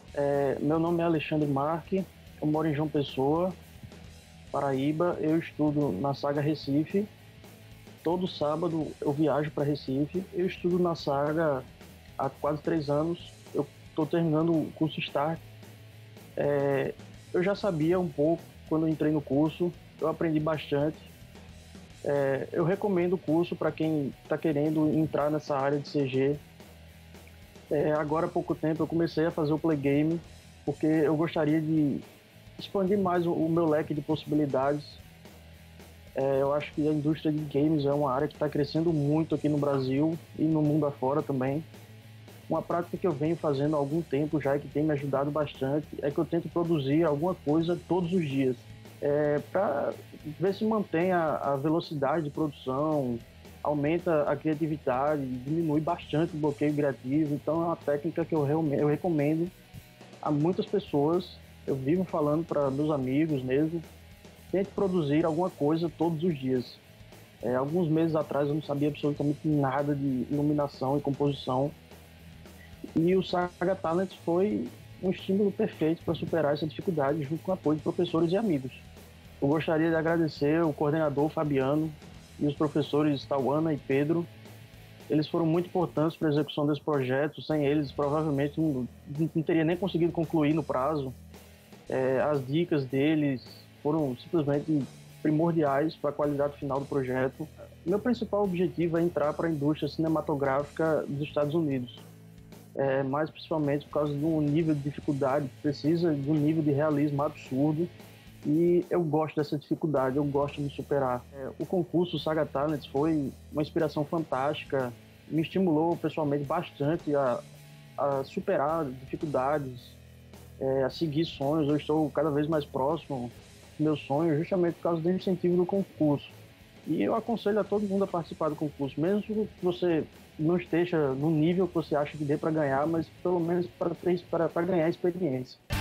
Meu nome é Alexandre Marque, eu moro em João Pessoa, Paraíba. Eu estudo na Saga Recife. Todo sábado eu viajo para Recife. Eu estudo na Saga há quase 3 anos. Eu estou terminando o curso Start. Eu já sabia um pouco quando eu entrei no curso, eu aprendi bastante. Eu recomendo o curso para quem está querendo entrar nessa área de CG. Agora há pouco tempo eu comecei a fazer o Play Game, porque eu gostaria de expandir mais o meu leque de possibilidades. Eu acho que a indústria de games é uma área que está crescendo muito aqui no Brasil e no mundo afora também. Uma prática que eu venho fazendo há algum tempo já e que tem me ajudado bastante é que eu tento produzir alguma coisa todos os dias, para ver se mantém a velocidade de produção, aumenta a criatividade, diminui bastante o bloqueio criativo. Então é uma técnica que eu recomendo a muitas pessoas. Eu vivo falando para meus amigos mesmo, tente produzir alguma coisa todos os dias. Alguns meses atrás eu não sabia absolutamente nada de iluminação e composição, e o Saga Talents foi um estímulo perfeito para superar essa dificuldade, junto com o apoio de professores e amigos. Eu gostaria de agradecer o coordenador Fabiano e os professores Tauana e Pedro. Eles foram muito importantes para a execução desse projeto. Sem eles, provavelmente não teria nem conseguido concluir no prazo. As dicas deles foram simplesmente primordiais para a qualidade final do projeto. Meu principal objetivo é entrar para a indústria cinematográfica dos Estados Unidos, mais principalmente por causa de um nível de dificuldade que precisa de um nível de realismo absurdo, e eu gosto dessa dificuldade, eu gosto de me superar. O concurso Saga Talents foi uma inspiração fantástica, me estimulou pessoalmente bastante a superar dificuldades, a seguir sonhos. Eu estou cada vez mais próximo dos meus sonhos, justamente por causa do incentivo do concurso. E eu aconselho a todo mundo a participar do concurso, mesmo que você não esteja no nível que você acha que dê para ganhar, mas pelo menos para ganhar experiência.